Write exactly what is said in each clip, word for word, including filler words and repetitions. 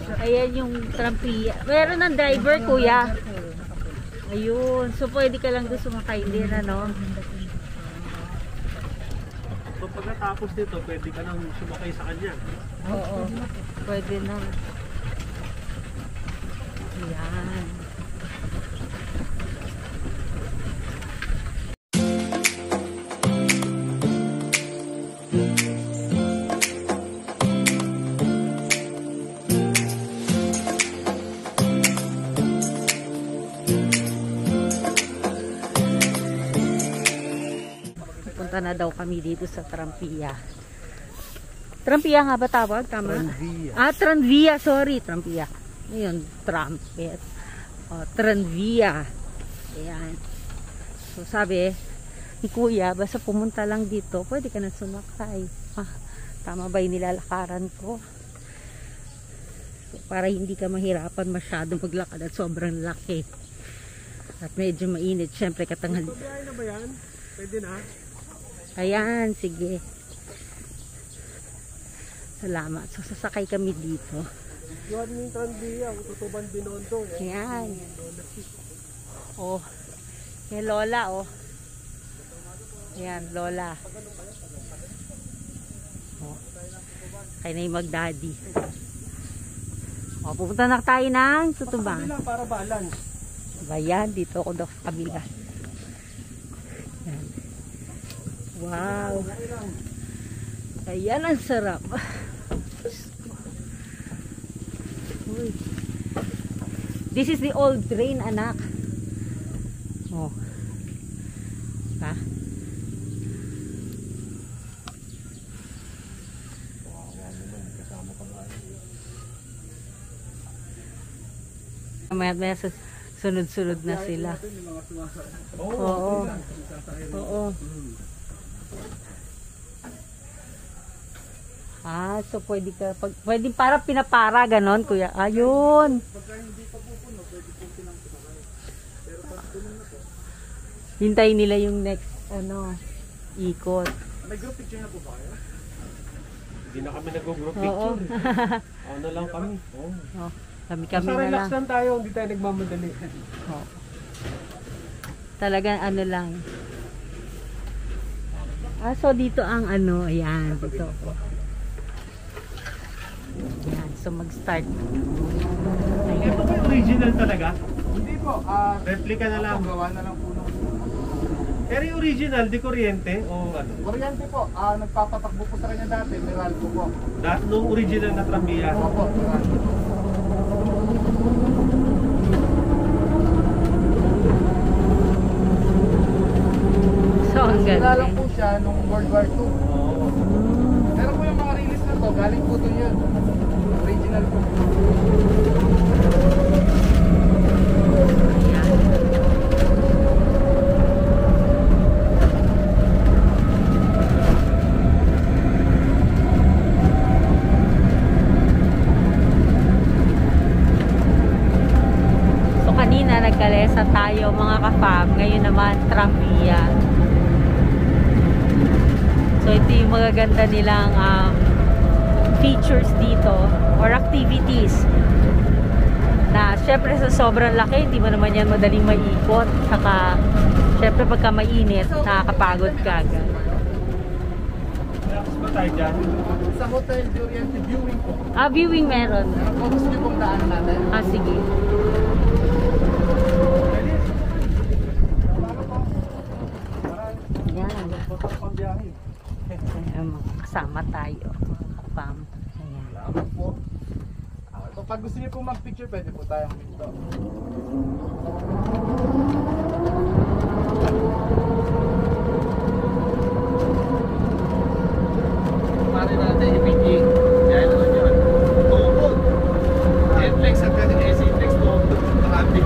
Ayan yung Tranvia. Meron ng driver, kuya. Ayun. So, pwede ka lang doon sumakay din, ano? So, pagkatapos nito, pwede ka nang sumakay sa kanya. Oo. Pwede na. Ayan. Punta na daw kami dito sa Tranvia. Tranvia nga ba tawag? Tama? Tranvia. Ah, Tranvia. Sorry, Tranvia. Ayun, Trumpet. Oh, Tranvia. Ayan. So, sabi ni kuya, basta pumunta lang dito, pwede ka na sumakay. Ah, tama ba yung nilalakaran ko? So, para hindi ka mahirapan masyado maglakad at sobrang laki. At medyo mainit. Siyempre, katanghal. Pagbiyahe na ba yan? Pwede na? Ayan, sige. Salamat. So, sasakay kami dito. Yuan yung Tranvia, tutuban binondo. Ayan. Oh. Yung Lola, oh. Ayan, Lola. Oh. Kaya na yung mag-daddy. Oh, pupunta na tayo ng Tutubang. Para balance. Bayan, dito ako daw sa kabila. Ayan. Wow. Ayan, ang sarap. Uy. This is the old drain, anak. Oh. Ha? Maya maya sunod-sunod na sila. Oo. Oo. Ah, so pwede ka pag, pwede para pinapara ganon, kuya. Ayun. Hintayin nila yung next ano, ikot. May group picture na po ba kayo? Hindi na kami nag-group Oo. picture. Ano lang kami. Oh. Oh, kami-kami na relax lang. lang tayo, hindi tayo nagmamadali. Oh. Talagang ano lang. Ah, so dito ang ano, ayan, dito. Ayan, so mag-start. Ito ba yung original talaga? Hindi po, ah, Replica na lang. gawa na lang po nung Pero yung original, di kuryente o ano? kuryente po, ah, nagpapatakbo po sa kanya dati, Meralco po. Dahil nung original na Tranvia. Opo, Meralco. So, ang Sila lang galing. po siya nung World War Two. Oo. Pero po yung mga release na to, galing po doon yun. Original po. So, kanina nagkalesa tayo mga KaFam. Ngayon naman, Tranvia. So, ito yung magaganda nilang um, features dito or activities na syempre sa sobrang laki, hindi mo naman yan madaling maiikot. Saka, syempre pagka mainit, nakakapagod ka agad. Relax ba tayo dyan? Sa Hotel de Oriente viewing po. Ah, viewing meron. Pero kung gusto niyo pong daan natin. Ah, sige. Yan. Pambiyahe. Ayan, kasama tayo. KaFam. Ayan. Salamat po. Ah, so pag gusto niyo pong mag-picture, pwede po tayong dito. Mari natin i-picking. Kaya naman yun. Tuhod. Netflix at K T B X. Netflix tuhod. Nakabig.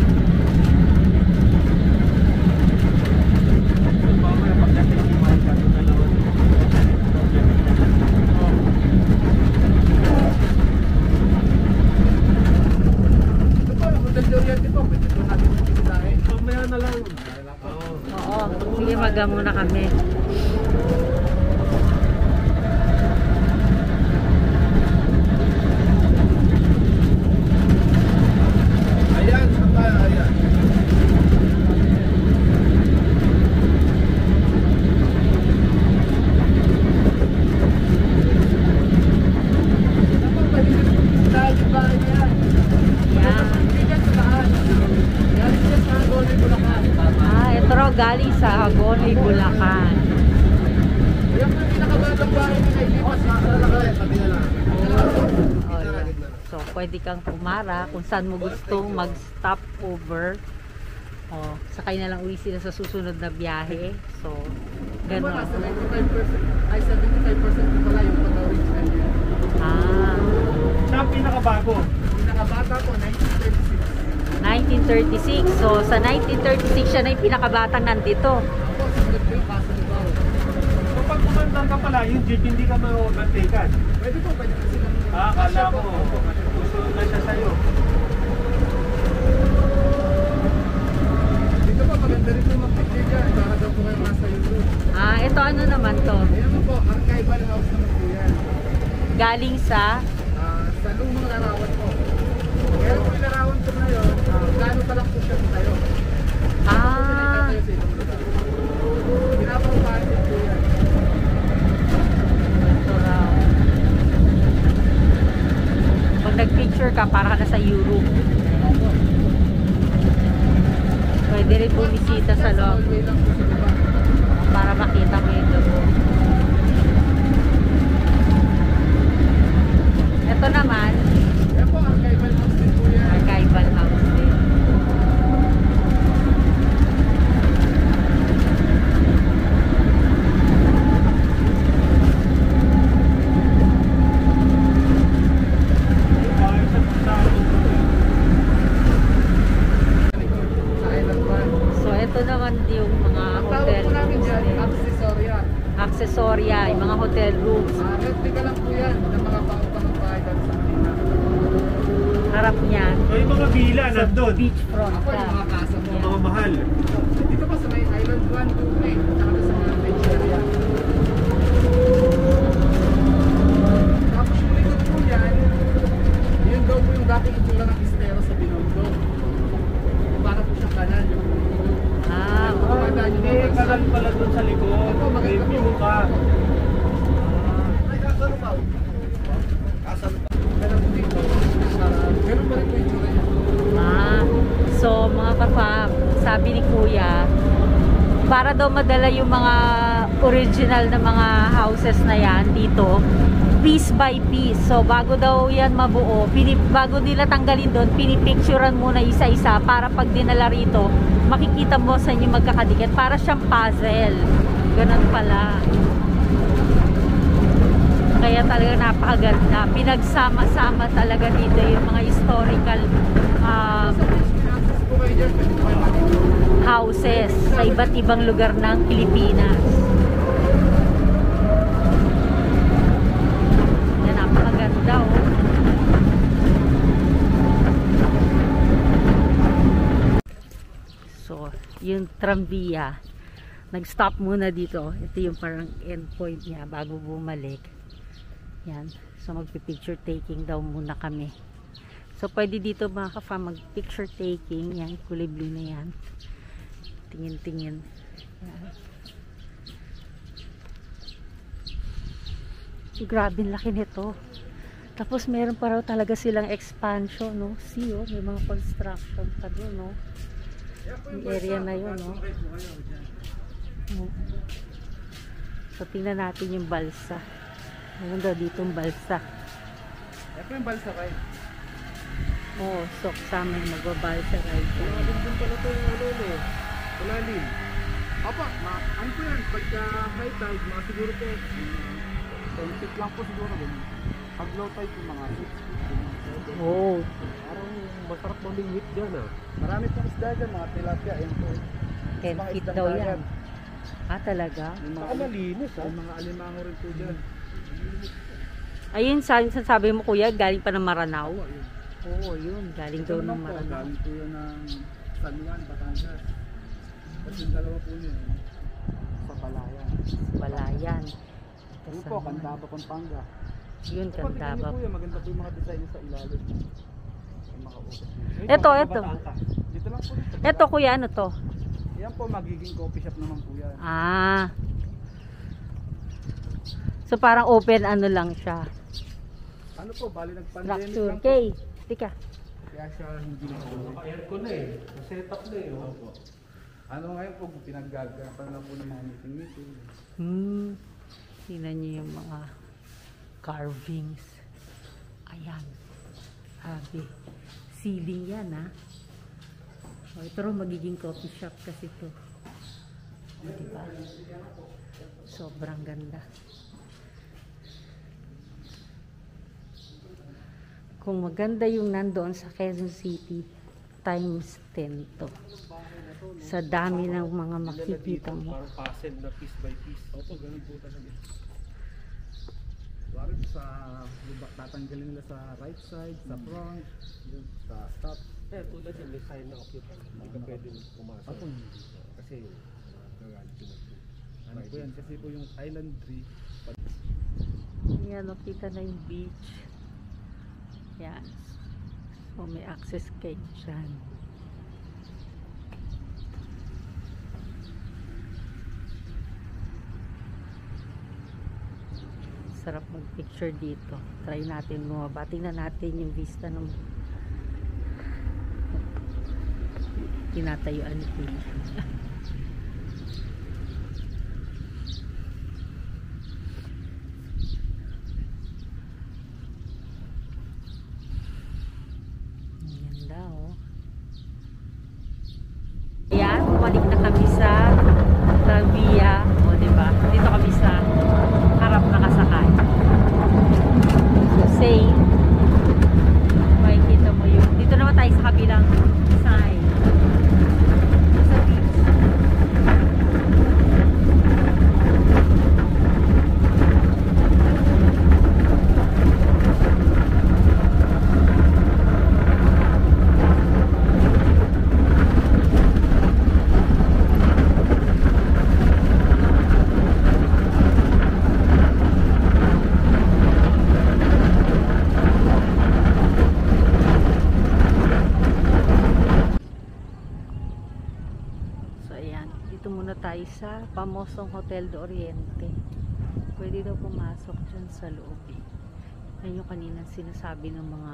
Ah. na lang. Oo. Oo. Sige, maga muna kami. Ayan, saan tayo? Ayan. Ah, ito raw galing sa Agonoy, Bulacan. Ayan po yung pinakabatang bahay na nailipas na kalakay. Pati na lang. Oh, yan. So, pwede kang pumara kung saan mo gustong mag-stop over. Oh, sakay na lang uwi sila sa susunod na biyahe. So, Gano'n. gano'n. seventy-five percent ay seventy-five percent ko pala yung pag-original niya. Ah, Siya ang pinakabago. Pinakabata po, nineteen thirty-six. nineteen thirty-six. So, sa nineteen thirty-six, siya na yung pinakabatang nandito. Ako, sumunod ko yung Casa Lubao. Kapag kumandang ka pala, yung jeep hindi ka ma-overtaken. Pwede po, pwede kasi lang. Ah, kala mo. Susunod na siya sa'yo. Dito po, maganda rin po mag-picture dyan. Para daw po kayo nasa YouTube. Ah, ito ano naman to? Ayan mo po, archival house naman po yan. Galing sa... Ah, sa lumang larawan po. Kaya po yung larawan po na yun, ah, gaano pa lang po siya tayo. Ah, Pinaparupahan din po yan. ito raw. Pag nag-picture ka, para ka na sa Europe. Pwede rin bumisita sa loob Hallway lang po sa baba. para makita mo yung loob. Ito naman, Ayan po, archival house din po yan. archival house din. Ah, isa sa Sa Island One. So, ito naman yung mga Ang tawag hotel po namin rooms dyan, din. accessoria. Accessoria, yung mga hotel rooms. Ah, replica lang po yan ng mga pang-upang bahay dyan sa Manila. Harap niyan. So, yung mga villa Sa nandun. beachfront Ako ka. yung mga casa po. Yung mga mahal. Dito pa sa may Island one, two, three. Tsaka sa mga beach area. Tapos yung likod po yan, yun daw po yung dating itsura ng Estero sa Binondo. Para po siyang kanal yung ilog. Ah, Kung tumatandaan yung Hindi, mga kanal bansa. pala dun sa likod. Ito, May maganda po. view ka. Ay, Casa Lubao. Casa Lubao. Ganun po dito. Ganun pa rin po yung itsura niya. Ah, so mga KaFam, sabi ni Kuya, para daw madala yung mga original na mga houses na yan dito, piece by piece. So bago daw yan mabuo, pinip, bago nila tanggalin doon, pinipicturean muna isa-isa para pag dinala rito, makikita mo sa inyo magkakadikit. Para siyang puzzle. Ganun pala. Kaya talaga napakaganda. Pinagsama-sama talaga dito yung mga historical um, Sa beach, pinasas po kayo dyan. Pwede po kayo makikita. houses sa iba't ibang lugar ng Pilipinas. Yan, napakaganda oh. So, yung Tranvia, nag-stop muna dito. Ito yung parang endpoint niya bago bumalik. Yan. So, magpi-picture taking daw muna kami. So, pwede dito mga KaFam mag-picture taking. Yan, kulay blue na yan. Tingin-tingin. Yan. So, grabe ang laki nito. Tapos, meron pa raw talaga silang expansion, no? See, oh, may mga construction pa doon, no? Yung area na yun, no? Oh. So, tingnan natin yung balsa. Meron daw ditong balsa. Yan po yung balsa kayo. Oh, so kasama yung magbabalsa ride. Malalim din pala ito yung ano no. Malalim. Opo, ma ano po yan? Pagka high tide, mga siguro po ten feet lang po siguro. Pag low tide po mga six feet. Oh, Parang masarap mamingwit dyan ah. Marami pong isda dyan, mga tilapia. Ayan po. ten Mga feet isdang daw dagat. yan. Ah, talaga? Yung mga, Saka malinis ah. yung mga alimango rin po dyan. Ayun, sa sabi mo kuya, galing pa ng Maranao. Oo, ayun. Oo, yun. Galing Ito daw naman ng po, Maranao. galing po yun ng San Juan, Batangas. yung dalawa po yun. Sa Balayan. Balayan. Yun po, Candaba, Pampanga. Yun, Candaba. Po, maganda po yung mga design sa ilalim. Yung mga office. Ito, ito. Dito lang po. Ito kuya, ano to? Yan po, magiging coffee shop naman po yan. Ah. So parang open ano lang siya. Ano po, bali nag-pandemic Structure. lang po. Okay, tika. Kaya siya hindi na po. Naka-aircon na eh. Set-up na eh. Oh. Ano ngayon po, pinaggagapan na po ng mga meeting-meeting. Hmm. Tingnan niyo yung mga carvings. Ayan. Sabi. Ceiling yan ha. O, ito rin magiging coffee shop kasi ito. O, diba? Sobrang ganda. Kung maganda yung nandoon sa Quezon City, times ten to. Sa dami ng mga makikita mo. Parang puzzle na piece by piece. Opo, ganun po talaga. Parang sa lubak, tatanggalin nila sa right side, sa front, yun, sa top. Eh, tulad yung may sign na occupant. Hindi ka pwede pumasok. Opo, hindi. Kasi nagalit yun ako. Ano po yan? Kasi po yung island tree. Yan, nakita na yung beach. Yan. So, may access kayo dyan. Sarap mag-picture dito. Try natin bumaba. Tingnan natin yung vista ng tinatayuan ni Pili. Ganda oh. Ayan, bumalik na kami sa Tranvia. O diba? Dito kami sa harap na kasakay. So same. Makikita mo yung dito naman tayo sa kabilang side. Sa beach. Tayo sa pamosong Hotel de Oriente. Pwede daw pumasok dyan sa loob eh. Yan yung kanina sinasabi ng mga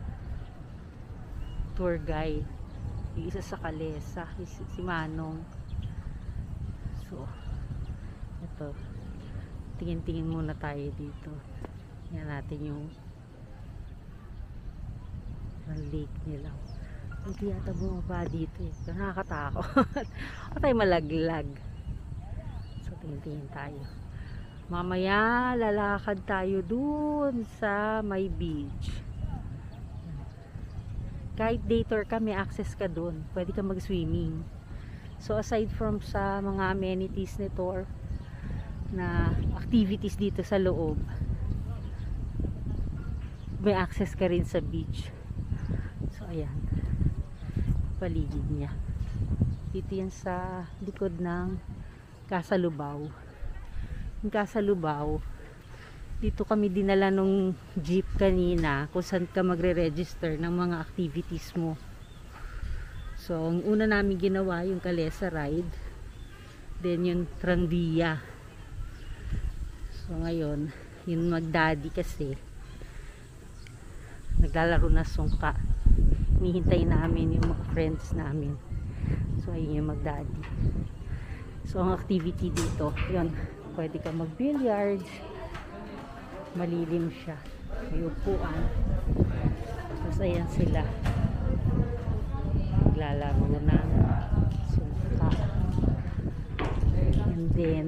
tour guide. Yung isa sa Kalesa, si Manong. So ito, tingin-tingin muna tayo dito. Yan natin yung lake nila. Hindi yata bumaba dito eh. Nakakatakot. O tayo malaglag. So tingin-tingin tayo. Mamaya lalakad tayo dun sa may beach. Kahit day tour ka, may access ka dun. Pwede ka mag-swimming. So aside from sa mga amenities ni tour na activities dito sa loob, may access ka rin sa beach. So ayan, paligid niya. Dito yan sa likod ng Casa Lubao. Yung Casa Lubao, dito kami dinala nung jeep kanina kung saan ka magre-register ng mga activities mo. So ang una namin ginawa yung Calesa Ride, then yung Tranvia. So ngayon yung mag-daddy kasi naglalaro na sungka. Hinihintay namin yung mga friends namin. So ayun yung mag-daddy. So ang activity dito, yun, pwede ka mag-billiards, malilim siya, may upuan. Tapos ayan sila, naglalaro na sungka. And then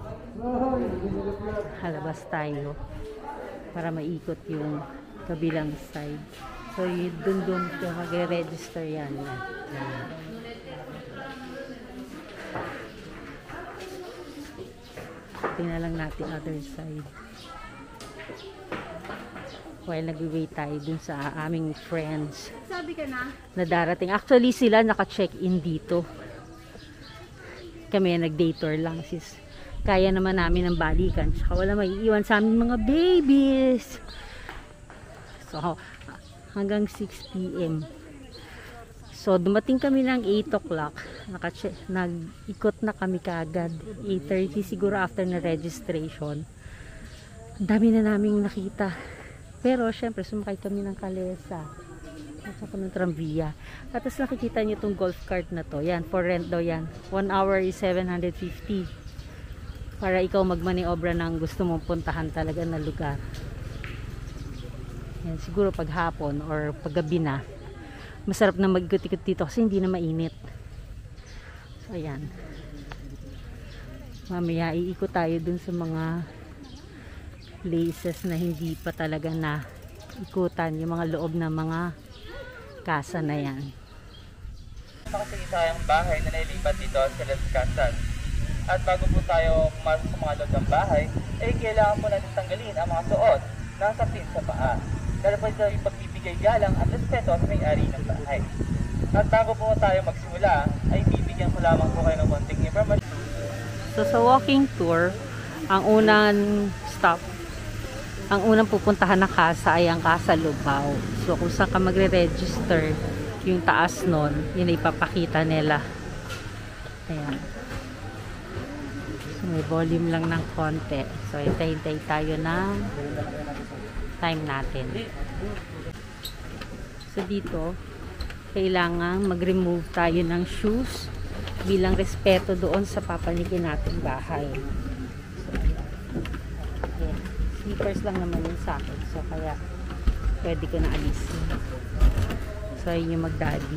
halabas tayo para maikot yung kabilang side. So yun, dun dun ka mag-register yan. Yan. Tingnan lang natin other side. While nag-wait tayo dun sa aming friends. Sabi ka na? Na darating. Actually sila naka-check-in dito. kami nag-day tour lang sis. Kaya naman namin ng balikan. Tsaka wala maiiwan sa amin mga babies. So, hanggang six p m So, dumating kami ng eight o'clock. Nag-ikot na kami kaagad. eight thirty siguro after na registration. Ang dami na naming nakita. Pero, syempre, sumakay kami ng Kalesa. At saka ng Tranvia. At tapos nakikita nyo itong golf cart na to. Yan, for rent daw yan. one hour is seven hundred fifty. Para ikaw magmaniobra ng gusto mong puntahan talaga na lugar. Yan, siguro pag hapon or paggabi na. Masarap na mag-ikot-ikot dito kasi hindi na mainit. So, ayan. Mamaya, iikot tayo dun sa mga places na hindi pa talaga na ikutan. Yung mga loob ng mga casa na yan. Kasi isang bahay na nailipat dito sa Las Casas. At bago po tayo pumasok sa mga loob ng bahay, ay kailangan po natin tanggalin ang mga suot na sapin sa paa. Dahil po ito yung pagbibigay galang at respeto sa may-ari ng bahay. At bago po tayo magsimula, ay bibigyan ko lamang po kayo ng konting information. So sa walking tour, ang unang stop, ang unang pupuntahan na casa ay ang Casa Lubao. So kung saan ka magre-register, yung taas nun, yun ay ipapakita nila. Ayan. So may volume lang ng konti. So hintay-hintay tayo ng time natin. So dito, kailangan mag-remove tayo ng shoes bilang respeto doon sa papanikin nating bahay. So, yeah. Sneakers lang naman yun sa akin. So kaya pwede ko na alisin. So yun yung mag-daddy.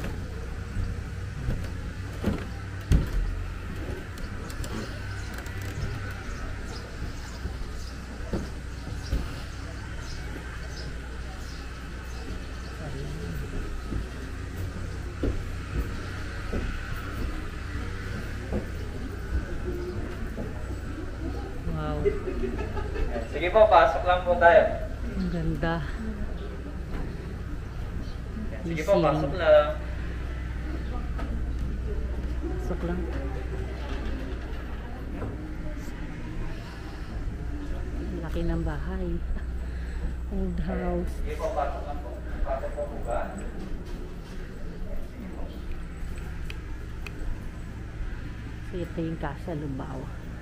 Sige po, pasok lang po tayo. Ang ganda. Sige po, pasok lang. Pasok lang. Laki ng bahay. Old house. Sige po, pasok lang po. Pasok po po ba? So ito yung Casa Lubao.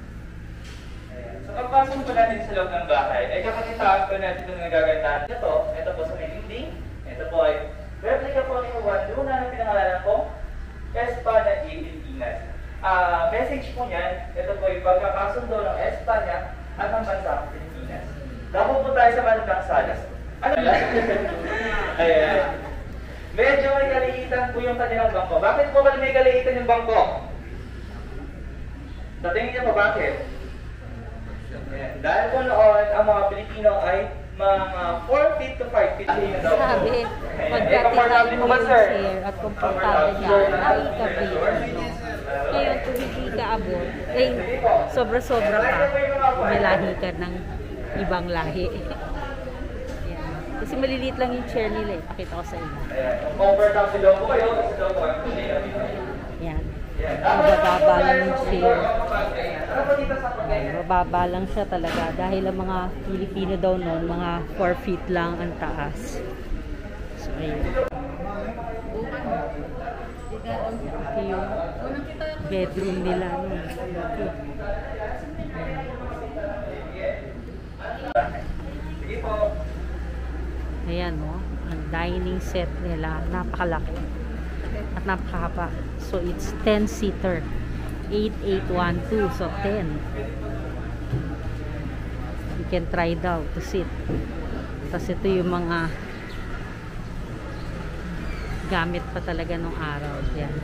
So pagpasok po natin sa loob ng bahay, ay kakakitaan po natin itong nagagandahan. Ito, ito po sa may dingding. Ito po ay replica po ni Juan Luna na pinangalanan po Espana de Filipinas. Uh, message po niyan, ito po yung pagkakasundo ng Espanya at ng bansang Filipinas. Dako po tayo sa Manutang Salas. Ano ba? Ayan. Medyo may kaliitan po yung kanilang bangko. Bakit po may kaliitan yung bangko? Sa tingin niyo po bakit? Yeah. Dahil po noon, ang mga Pilipino ay mga four feet to five feet. Sabi, pagkatisan mo yung chair at komportable niya, nakikabit. Ngayon, kung hindi ka abot, eh, sobra-sobra pa, may lahi ka ng ibang lahi. Yan. Kasi maliliit lang yung chair nila eh. Pakita ko sa inyo. Comfortable po kayo, kasi daw po ang yan. Mabababa lang yung chair. Mababa lang siya talaga dahil ang mga Pilipino daw noon, mga four feet lang ang taas. So, ayun. Ito yung bedroom nila. Okay. Ayan, no? Ang dining set nila, napakalaki at napakahaba. So, it's ten-seater. eight eight one two. So, ten. You can try daw to sit. Tapos, ito yung mga gamit pa talaga nung araw. Yan.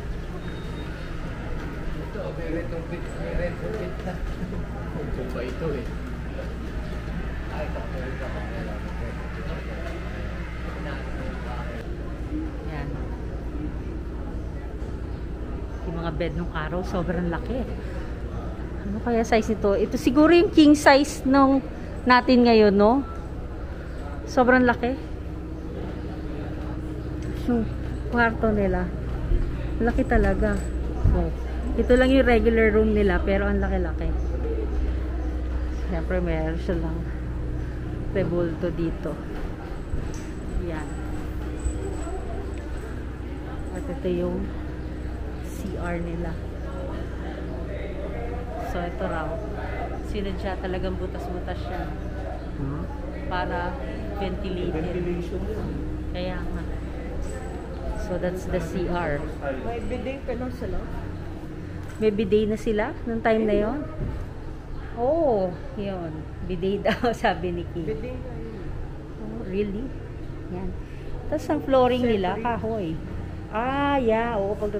Ito, may retrofit. May retrofit na. Kung ba ito eh. Ay, kapag ka Yan. Yung mga bed nung araw, sobrang laki. Ano kaya size ito? Ito siguro yung king size nung natin ngayon, no? Sobrang laki. Yung kwarto nila. Laki talaga. So, Ito lang yung regular room nila, pero ang laki-laki. Siyempre, meron silang rebulto dito. Yan. At ito yung C R nila. So, ito raw. Sinadya talagang butas-butas siya. Hmm? Para ventilated. Ventilation yun. Kaya nga. So, that's the C R. May bidding ka lang sila? May bidet na sila nung time na yon. Oh, yun. Bidet daw, sabi ni Kim. Bidding ka yun. Oh, really? Yan. Tapos ang flooring nila, kahoy. Ah, yeah. Oo, pag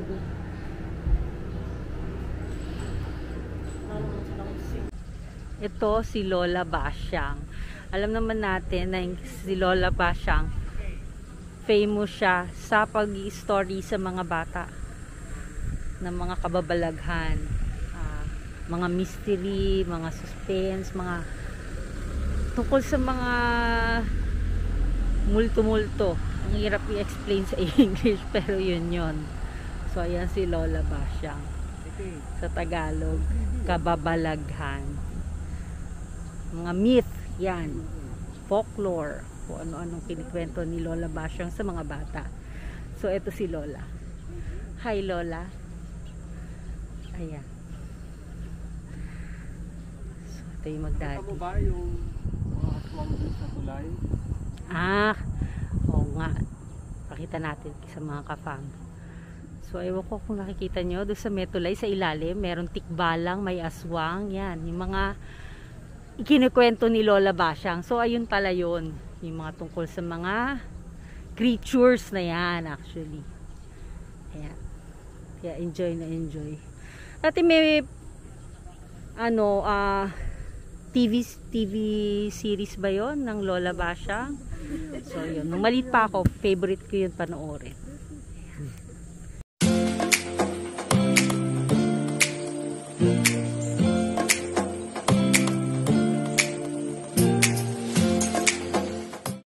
ito si Lola Basyang. Alam naman natin na si Lola Basyang, famous siya sa pag-i-story sa mga bata ng mga kababalaghan, uh, mga mystery, mga suspense, mga tungkol sa mga multo-multo. Ang hirap i-explain sa English, pero yun yun. So, ayan si Lola Basyang. Sa Tagalog, kababalaghan. Mga myth, yan. Folklore. Kung ano-anong kinikwento ni Lola Basyang sa mga bata. So, ito si Lola. Hi, Lola. Ayan. So, ito yung magdati. Ano ba yung mga aswang dun sa tulay? Ah, oo nga. Pakita natin sa mga KaFam. So, ewan ko kung nakikita nyo, doon sa Metulay, sa ilalim, meron tikbalang, may aswang, yan. Yung mga ikinikwento ni Lola Basyang. So, ayun pala yun. Yung mga tungkol sa mga creatures na yan, actually. Ayan. Kaya enjoy na enjoy. Dati may, ano, ah, uh, T V, T V series ba yon ng Lola Basyang? So, yun. Nung maliit pa ako, favorite ko yun panoorin.